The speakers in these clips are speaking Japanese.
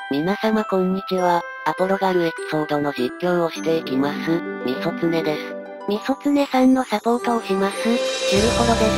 皆様こんにちは、アポロガルエピソードの実況をしていきます、みそつねです。 みそつねさんのサポートをします、シュルホロです。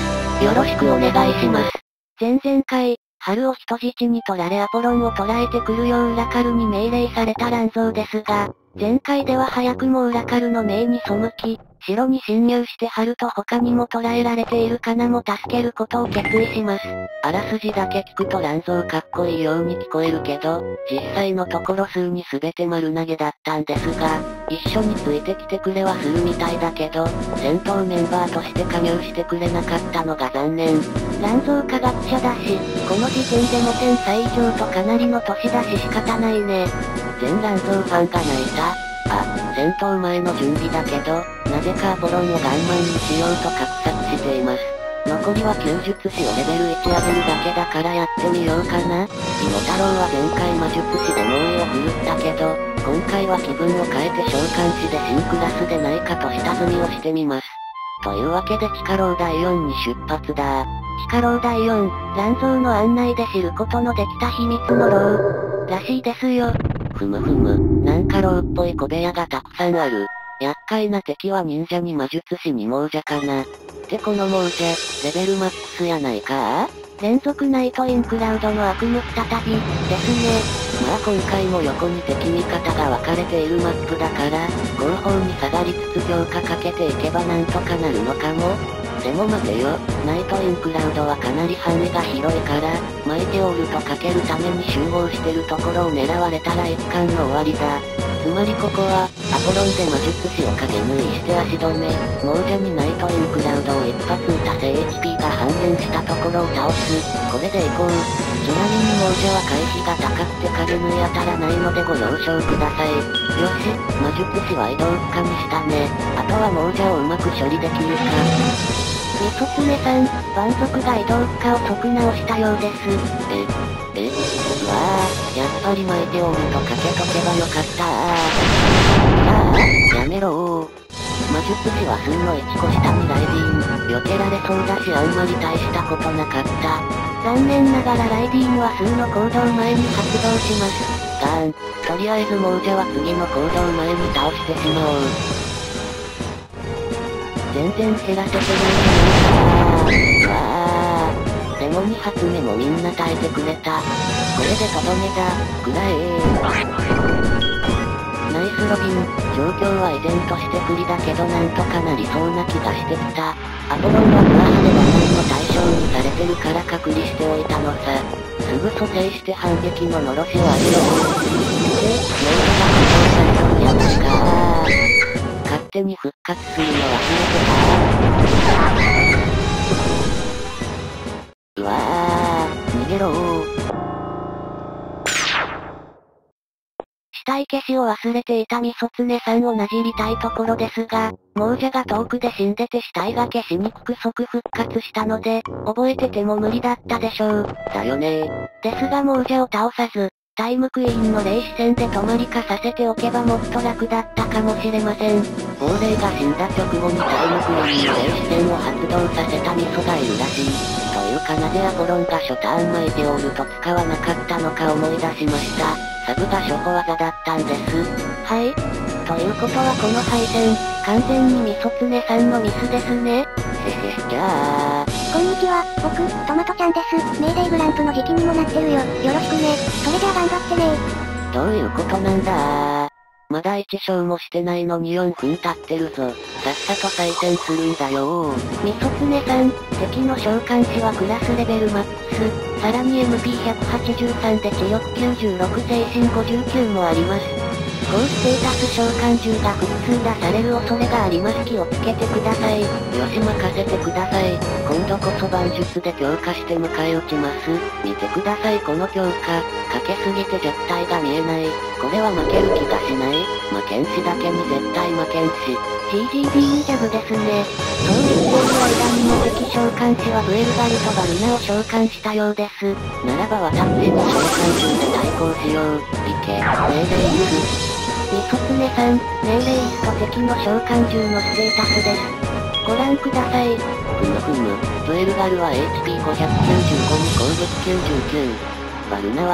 よろしくお願いします。 前々回、春を人質に取られアポロンを捕らえてくるようウラカルに命令されたランゾーですが、前回では早くもウラカルの命に背き、城に侵入して春と他にも捕らえられているカナも助けることを決意します。 あらすじだけ聞くとランゾーかっこいいように聞こえるけど、実際のところ数に全て丸投げだったんですが、一緒についてきてくれはするみたいだけど、戦闘メンバーとして加入してくれなかったのが残念。 ランゾー科学者だし、この時点でも1000歳以上とかなりの年だし仕方ないね。 全ランゾーファンが泣いた。戦闘前の準備だけど、なぜかアポロンをガンマンにしようと画策しています。残りは弓術師をレベル1上げるだけだからやってみようかな。芋太郎は前回魔術師で猛威を振るったけど、今回は気分を変えて召喚師で新クラスでないかと下積みをしてみます。というわけで地下牢第4に出発だ。 地下牢第4、ランゾーの案内で知ることのできた秘密の牢らしいですよ。 ふむふむ、なんか牢っぽい小部屋がたくさんある。厄介な敵は忍者に魔術師に亡者かな。ってこの亡者、レベルマックスやないか連続ナイトインクラウドの悪夢再び、ですね。 まあ今回も横に敵味方が分かれているマップだから、後方に下がりつつ強化かけていけばなんとかなるのかも。でも待てよ、ナイトインクラウドはかなり範囲が広いから、マイテオルとかけるために集合してるところを狙われたら一巻の終わりだ。つまりここは、アポロンで魔術師を影縫いして足止め、亡者にナイトインクラウドを一発撃たせ HP が半減したところを倒す。これでいこう。ちなみに亡者は回避が高くて影縫い当たらないのでご了承ください。よし、魔術師は移動不可にしたね。あとは亡者をうまく処理できるか。 みそつねさん、蛮族が移動負荷を即直したようです。 うわぁ、やっぱり巻いておるとかけとけばよかったやめろー。魔術師は数の1個下にライディーン、避けられそうだしあんまり大したことなかった。 残念ながらライディーンは数の行動前に発動します。 ガーン。とりあえず亡者は次の行動前に倒してしまおう。全然減らせてないじゃないか。でも2発目もみんな耐えてくれた。これでとどめだ。くらナイスロビン、状況は依然として不利だけどなんとかなりそうな気がしてきた。アポロンはプラスで話題の対象にされてるから隔離しておいたのさ。すぐ蘇生して反撃ののろしを上げろ。で、ノードが発動されるやつか勝手に復活するの忘れてた。うわぁ、逃げろー。 死体消しを忘れていたみそつねさんをなじりたいところですが、亡者が遠くで死んでて死体が消しにくく即復活したので、覚えてても無理だったでしょう。 だよねー。ですが亡者を倒さず、タイムクイーンの霊視線で止まりかさせておけばもっと楽だったかもしれません。 亡霊が死んだ直後にタイムクイーンの霊視線を発動させたミソがいるらしい。というかなぜアポロンが初ターン巻いておると使わなかったのか思い出しました。サブが初歩技だったんです。 はい。ということはこの敗戦、完全にみそつねさんのミスですね。 じゃあこんにちは、僕、トマトちゃんです。メイデイグランプの時期にもなってるよ。よろしくね。それじゃあ頑張ってね。 どういうことなんだまだ1勝もしてないのに4分経ってるぞ。さっさと再戦するんだよー。 みそつねさん、敵の召喚師はクラスレベルマックス、さらに MP183 で知力96精神59もあります。高ステータス召喚獣が複数出される恐れがあります。気をつけてください。 よし任せてください。今度こそ万術で強化して迎え撃ちます。見てくださいこの強化。かけすぎて弱体が見えない。これは負ける気がしない。負けんしだけに絶対負けんし。 GGB ジャブですね。そう言っている間にも敵召喚師はブエルガルとバルナを召喚したようです。 ならば私も召喚獣で対抗しよう。いけ、命令イス。 みそつねさん、命令イスと敵の召喚獣のステータスです。ご覧ください。 ふむふむ、ブエルガルは HP595 に攻撃99。 バルナは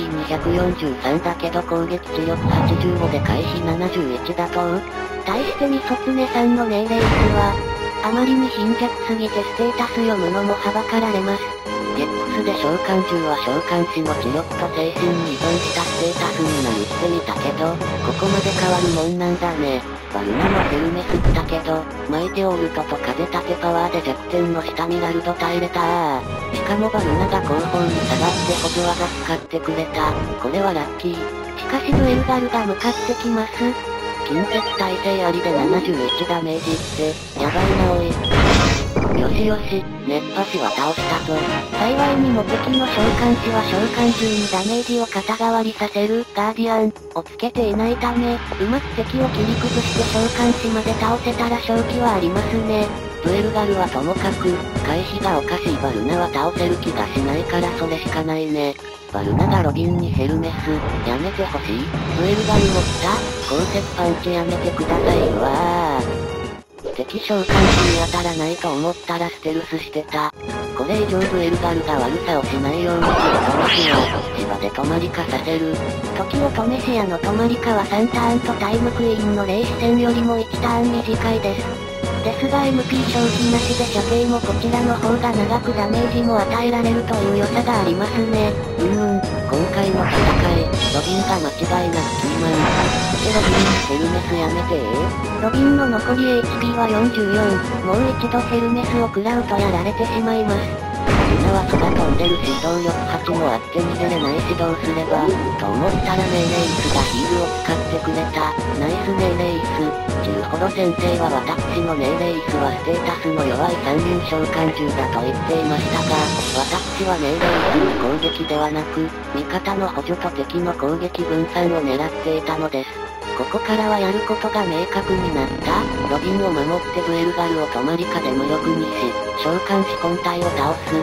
HP243 だけど攻撃知力85で回避71だと。 対してミソツネさんの命令数は、あまりに貧弱すぎてステータス読むのもはばかられます。 ゲックスで召喚獣は召喚士の知力と精神に依存したステータスになるってみたけど、ここまで変わるもんなんだね。バルナもヘルメスったけど、マイテオルトと風立てパワーで弱点の下ミラルド耐えれたしかもバルナが後方に下がって補助技使ってくれた。これはラッキー。 しかしブエルガルが向かってきます。 近接耐性ありで71ダメージって、やばいなおい。よしよし、熱波師は倒したぞ。 幸いにも敵の召喚士は召喚獣にダメージを肩代わりさせるガーディアンをつけていないため、うまく敵を切り崩して召喚士まで倒せたら勝機はありますね。 ブエルガルはともかく、回避がおかしいバルナは倒せる気がしないからそれしかないね。バルナがロビンにヘルメス、やめてほしい。ブエルガルも来た。鋼鉄パンチやめてください。うわー。敵召喚士に当たらないと思ったらステルスしてた。これ以上ブエルガルが悪さをしないように気を止めしよう。芝で止まりかさせる。 時を止めし屋の止まりかは3ターンとタイムクイーンの霊視戦よりも1ターン短いです。ですが MP 消費なしで射程もこちらの方が長くダメージも与えられるという良さがありますね。 今回の戦い、ロビンが間違いなくキーマン。ロビン、ヘルメスやめてロビンの残り HP は44。もう一度ヘルメスを食らうとやられてしまいます。 バルナは空飛んでるし動力8もあって逃げれないしどうすれば、と思ったらメイレイスがヒールを使ってくれた。ナイスメイレイス。ジルホロ先生は私のメイレイスはステータスの弱い参入召喚獣だと言っていましたが、私はメイレイスの攻撃ではなく、味方の補助と敵の攻撃分散を狙っていたのです。ここからはやることが明確になった。ロビンを守ってブエルガルを止まりかで無力にし、召喚士本体を倒す。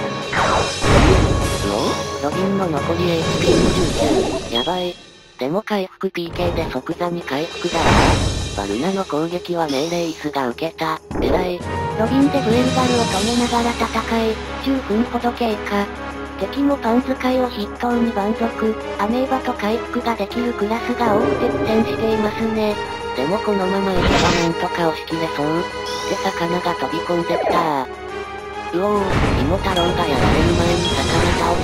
ロビンの残り HP29。やばい。でも回復 PK で即座に回復だわ。バルナの攻撃はメイレイスが受けた。偉い。 ロビンでブエルガルを止めながら戦い、10分ほど経過。敵もパン使いを筆頭に蛮族、アメーバと回復ができるクラスが多くて苦戦していますね。 でもこのままいけばなんとか押し切れそう。って魚が飛び込んできたうおー、芋太郎がやられる前に魚倒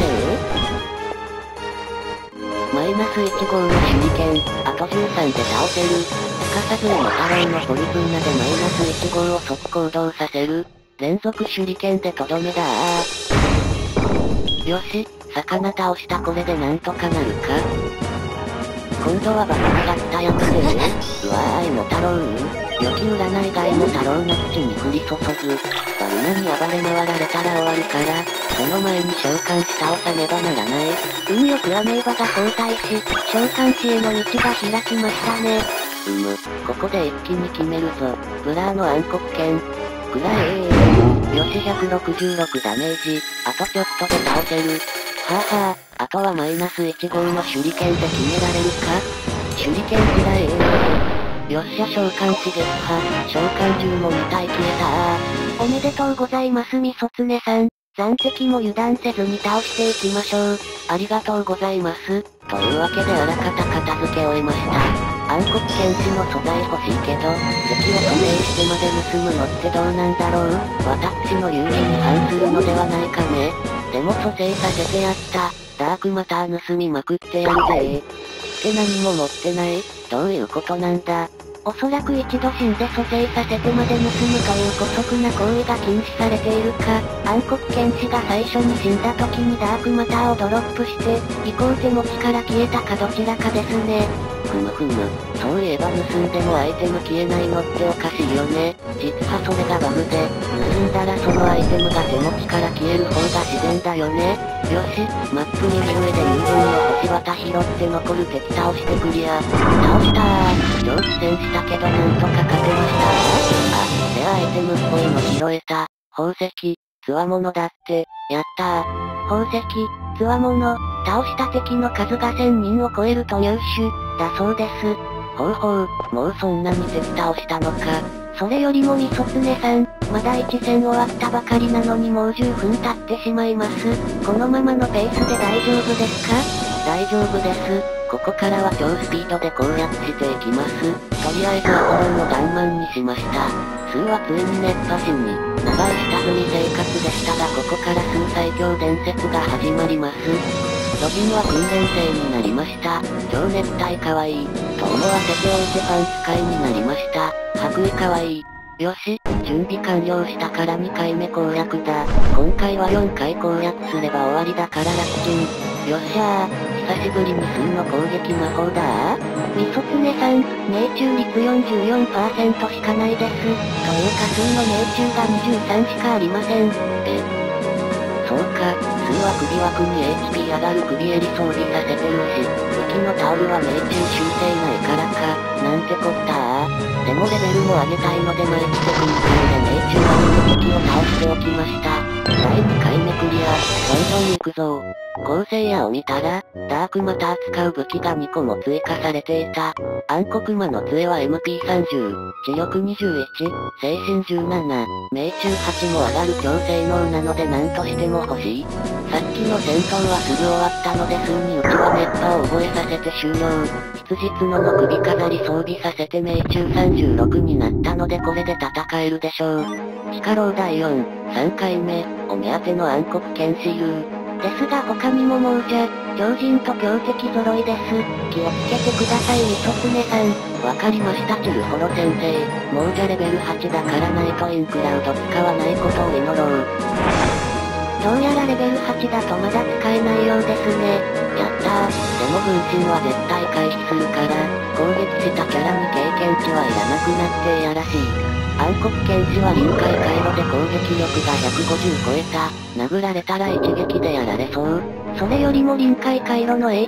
せマイナス1号の手裏剣、あと13で倒せる。すかさず芋太郎のフォルトゥーナでマイナス1号を即行動させる。連続手裏剣でとどめだよし、魚倒したこれでなんとかなるか。今度はバルナが来たやつでうわー芋太郎良き占いが芋太郎の土に降り注ぐ。バルナに暴れ回られたら終わるから、その前に召喚し倒さねばならない。 運よくアメーバが交代し、召喚士への道が開きましたね。 ここで一気に決めるぞ。ブラーの暗黒剣。くらえよし166ダメージ、あとちょっとで倒せる。はぁはぁ、あとはマイナス1号の手裏剣で決められるか。手裏剣くらえよっしゃ召喚士撃破、召喚獣も2体消えたおめでとうございますミソツネさん。残敵も油断せずに倒していきましょう。 ありがとうございます。というわけであらかた片付け終えました。暗黒剣士の素材欲しいけど、敵を署名してまで盗むのってどうなんだろう。私の流儀に反するのではないかね。でも蘇生させてやった。ダークマター盗みまくってやるぜって何も持ってない？どういうことなんだ？ おそらく一度死んで蘇生させてまで盗むという姑息な行為が禁止されているか、暗黒剣士が最初に死んだ時にダークマターをドロップして、移行手持ちから消えたかどちらかですね。 ふむふむ、そういえば盗んでもアイテム消えないのっておかしいよね。実はそれがバグで、盗んだらそのアイテムが手持ちから消える方が自然だよね。よし、マップ右上で人間の星綿拾って残る敵倒してクリア。倒したー。超苦戦したけどなんとか勝てましたあ、レアアイテムっぽいの拾えた。宝石、つわものだって、やったー。 宝石、つわもの、倒した敵の数が1000人を超えると入手、だそうです。 ほうほう、もうそんなに敵倒したのか。 それよりもみそつねさん、まだ1戦終わったばかりなのにもう10分経ってしまいます。このままのペースで大丈夫ですか？ 大丈夫です。ここからは超スピードで攻略していきます。とりあえずアポロンをガンマンにしました。スーはついに熱波師に、長い下積み生活でしたがここからスー最強伝説が始まります。ロビンは訓練生になりました。超熱帯かわいい。と思わせておいてパン使いになりました。白衣かわいい。よし、準備完了したから2回目攻略だ。今回は4回攻略すれば終わりだから楽ちん。よっしゃー、久しぶりにスーの攻撃魔法だみそつねさん、命中率 44% しかないです。というかスーの命中が23しかありません。 そうか、スーは首枠に HP 上がる首襟装備させてるし、武器のタオルは命中修正ないからか、なんてこったでもレベルも上げたいので毎日テクニカルで命中上げる敵を倒しておきました。第2回目クリア、どんどん行くぞ構成やを見たら、ダークマター使う武器が2個も追加されていた。暗黒魔の杖は MP30、知力21、精神17、命中8も上がる強性能なので何としても欲しい。さっきの戦闘はすぐ終わったので数にうちは熱波を覚えさせて終了。羊角の首飾り装備させて命中36になったのでこれで戦えるでしょう。ヒカロウ第4、3回目、お目当ての暗黒剣士 U。 ですが他にも猛者、超人と強敵揃いです。気をつけてくださいみそつねさん。 わかりましたチルホロ先生。猛者レベル8だからナイトインクラウド使わないことを祈ろう。 どうやらレベル8だとまだ使えないようですね。 やったー。でも分身は絶対回避するから、攻撃したキャラに経験値はいらなくなってやらしい。暗黒剣士は臨界回路で攻撃力が150超えた。殴られたら一撃でやられそう。 それよりも臨界回路の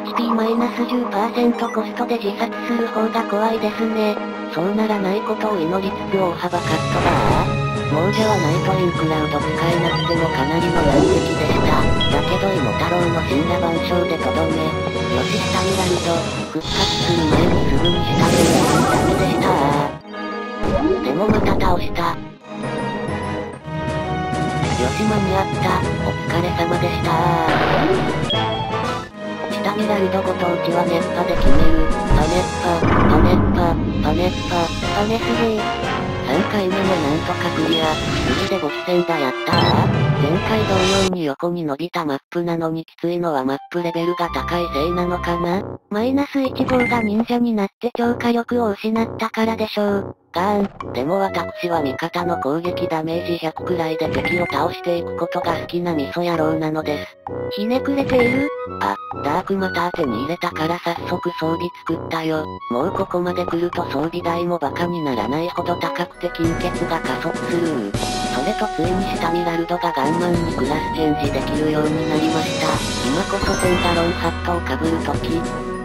HP-10% コストで自殺する方が怖いですね。 そうならないことを祈りつつ大幅カットだ猛者はナイトインクラウド使えなくてもかなりの難敵でした。だけど芋太郎の神羅万象でとどめ。よしスタミラルド、復活する前にすぐに下げる。ダメでしたでもまた倒した。よし間に合った。お疲れ様でしたスタミラルドご当地は熱波で決める。パネッパ、パネッパ、パネッパ、 パネすげー。 3回目もなんとかクリア。無事でボス戦だやったー。前回同様に横に伸びたマップなのにきついのはマップレベルが高いせいなのかな？ マイナス1号が忍者になって超火力を失ったからでしょう。 ガーン。でも私は味方の攻撃ダメージ100くらいで敵を倒していくことが好きな味噌野郎なのです。 ひねくれている？ あ、ダークマター手に入れたから早速装備作ったよ。もうここまで来ると装備代もバカにならないほど高くて金欠が加速する。それとついにスタミラルドがガンマンにクラスチェンジできるようになりました。今こそテンガロンハットをかぶるとき。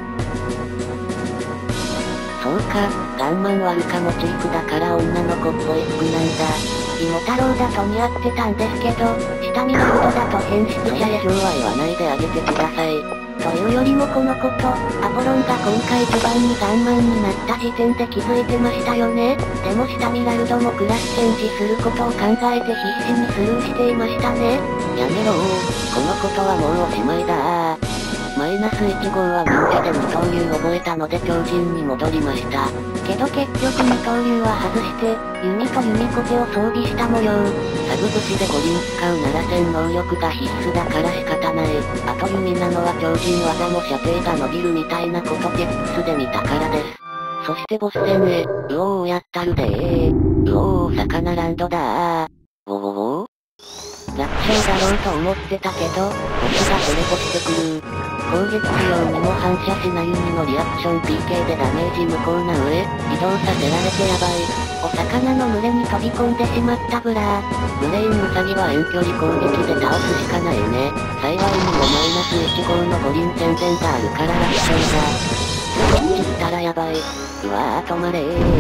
そうか、ガンマンはルカモチーフだから女の子っぽい服なんだ。 芋太郎だと似合ってたんですけど、スタミナルドだと変質者へ。 以上は言わないであげてください。 というよりもこのこと、アポロンが今回序盤にガンマンになった時点で気づいてましたよね。でもスタミラルドもクラスチェンジすることを考えて必死にスルーしていましたね。 やめろこのことはもうおしまいだマイナス1号は忍者で二刀流覚えたので超人に戻りました。 けど結局二刀流は外して、弓と弓コテを装備した模様。 サブ節で五輪使うなら戦能力が必須だから仕方ない。あと弓なのは超人技も射程が伸びるみたいなことテップスで見たからです。そしてボス戦へ、うおーやったるでー。うおー魚ランドだー。おおお楽勝だろうと思ってたけど、ボスがテレポしてくる。攻撃仕様にも反射しない弓のリアクション PK でダメージ無効な上、移動させられてやばい。 お魚の群れに飛び込んでしまったブラー。 ブレインウサギは遠距離攻撃で倒すしかないね。幸いにもマイナス1号の五輪宣伝があるから楽勝だ。こっち来たらやばい。うわー止まれ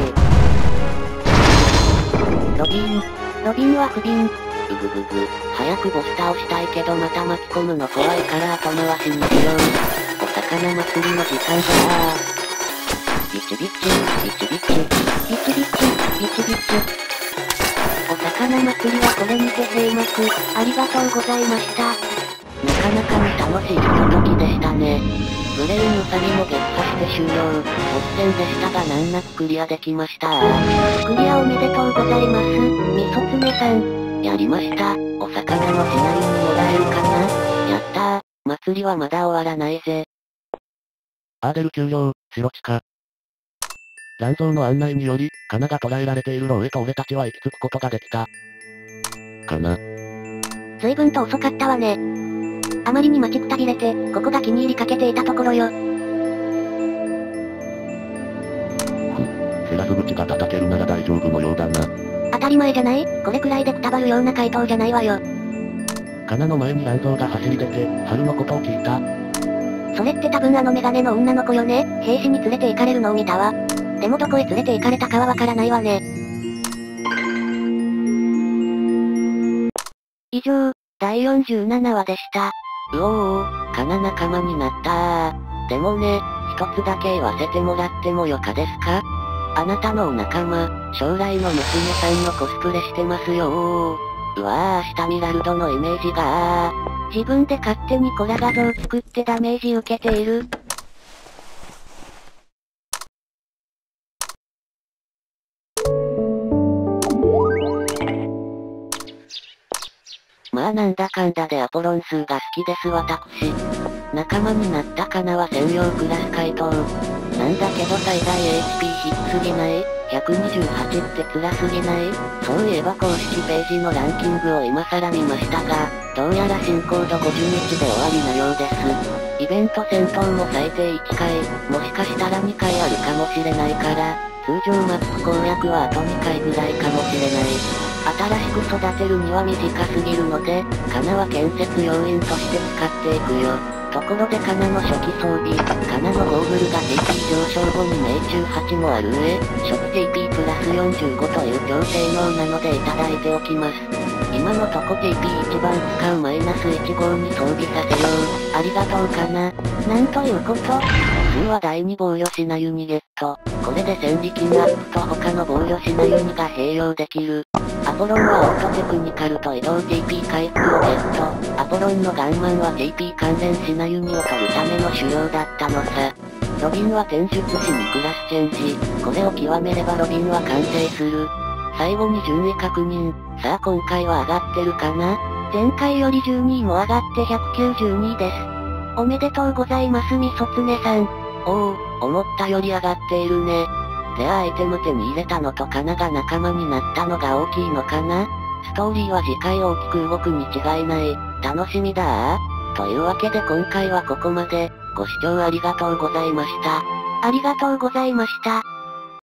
ー。 ロビンは不憫。 うぐぐぐ。早くボス倒したいけどまた巻き込むの怖いから後回しにしよう。お魚祭りの時間だー。 ビチビチ、ビチビチ。 ビチビチ、ビチビチ。お魚祭りはこれにて閉幕。ありがとうございました。 なかなかに楽しいひとときでしたね。ブレインウサギも撃破して終了。ボス戦でしたが難なくクリアできました。 クリアおめでとうございます。みそつねさん。 やりました。お魚のシナユにもらえるかな。やったー。祭りはまだ終わらないぜ。 アーデル丘陵、白地下。乱造の案内により、カナが捕らえられている牢へと俺たちは行き着くことができた。カナ。 随分と遅かったわね。あまりに待ちくたびれて、ここが気に入りかけていたところよ。 セラス口が叩けるなら大丈夫のようだな。 当たり前じゃない？これくらいでくたばるような回答じゃないわよ。 カナの前に乱造が走り出て、春のことを聞いた。 それって多分あのメガネの女の子よね。兵士に連れて行かれるのを見たわ。でもどこへ連れて行かれたかはわからないわね。 以上、第47話でした。 うおー、カナ仲間になったー。でもね、一つだけ言わせてもらってもよかですか？あなたのお仲間、将来の娘さんのコスプレしてますよー。うわー、明日ミラルドのイメージが自分で勝手にコラ画像作ってダメージ受けている。 まあなんだかんだでアポロン数が好きです私。仲間になったカナは専用クラス回答。なんだけど最大 HP 低すぎない？ 128 って辛すぎない？そういえば公式ページのランキングを今更見ましたが、どうやら新コード50日で終わりなようです。イベント戦闘も最低1回、もしかしたら2回あるかもしれないから、通常マップ攻略はあと2回ぐらいかもしれない。新しく育てるには短すぎるので、カナは建設要員として使っていくよ。ところでカナの初期装備、カナのゴーグルが TP 上昇後に命中8もある上、初期 TP プラス45という強性能なのでいただいておきます。今のとこ TP 一番使うマイナス1号に装備させよう。ありがとうカナ。なんということ。数は第2防御シナユニゲット。これで戦力アップと他の防御シナユニが併用できる。アポロンはオートテクニカルと移動 TP 回復をゲット。アポロンのガンマンは TP 関連シナユニを取るための修行だったのさ。ロビンは天術師にクラスチェンジ。これを極めればロビンは完成する。最後に順位確認。さあ今回は上がってるかな？ 前回より12位も上がって192位です。おめでとうございますみそつねさん。 おお、思ったより上がっているね。レアアイテム手に入れたのとカナが仲間になったのが大きいのかな？ストーリーは次回大きく動くに違いない。楽しみだー。というわけで今回はここまで。ご視聴ありがとうございました。 ありがとうございました。